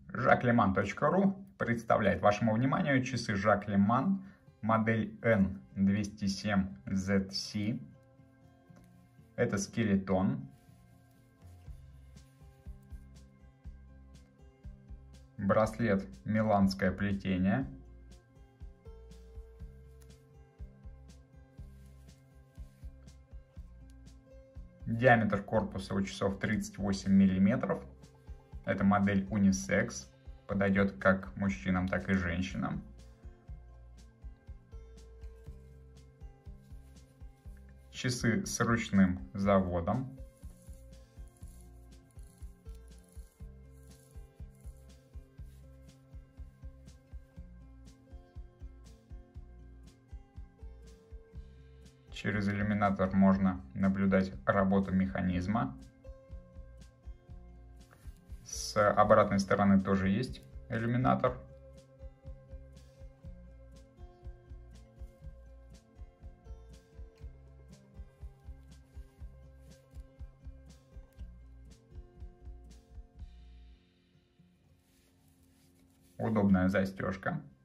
Jacquelemant.ru представляет вашему вниманию часы Jacquelemant модель N207ZC. Это скелетон. Браслет миланское плетение. Диаметр корпуса у часов 38 мм. Это модель унисекс. Подойдет как мужчинам, так и женщинам. Часы с ручным заводом. Через иллюминатор можно наблюдать работу механизма. С обратной стороны тоже есть иллюминатор. Удобная застежка.